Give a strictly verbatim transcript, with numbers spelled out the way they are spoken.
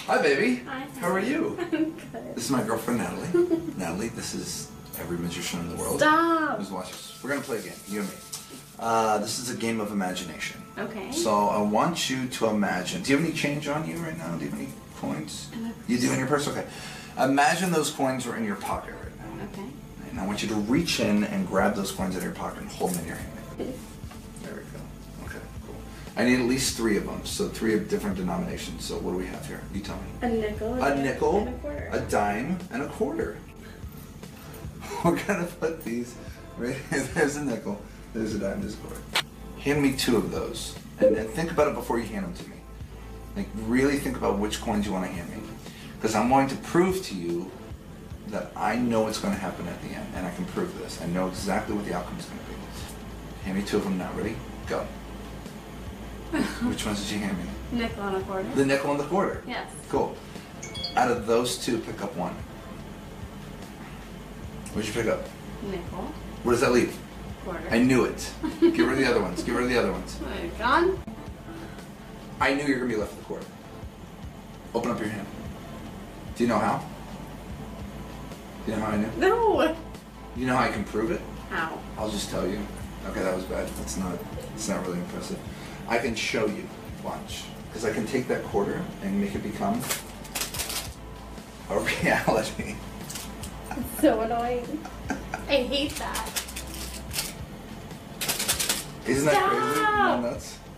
Hi, baby. Hi. How are you? I'm good. This is my girlfriend, Natalie. Natalie, this is every magician in the world. Stop. Who's watching us. We're going to play a game, you and me. Uh, this is a game of imagination. Okay. So I want you to imagine. Do you have any change on you right now? Do you have any coins? You do in your purse? Okay. Imagine those coins are in your pocket right now. Okay. And I want you to reach in and grab those coins out of your pocket and hold them in your hand. There we go. Okay, cool. I need at least three of them, so three of different denominations. So what do we have here? You tell me. A nickel. A nickel, and a quarter. a dime, and a quarter. We're gonna put these right here. There's a nickel, there's a dime, there's a quarter. Hand me two of those, and then think about it before you hand them to me. Like, really think about which coins you want to hand me. Because I'm going to prove to you that I know what's going to happen at the end, and I can prove this. I know exactly what the outcome is going to be. Hand me two of them now. Ready? Go. Which ones did you hand me? Nickel and a quarter. The nickel and the quarter? Yes. Cool. Out of those two, pick up one. What'd you pick up? Nickel. What does that leave? Quarter. I knew it. Get rid of the other ones. Get rid of the other ones. Wait, gone? I knew you were going to be left with the quarter. Open up your hand. Do you know how? Do you know how I knew? No. You know how I can prove it? How? I'll just tell you. Okay, that was bad. That's not, it's not really impressive. I can show you. Watch. Because I can take that quarter and make it become a reality. It's so annoying. I hate that. Isn't that crazy? Isn't that Stop! nuts?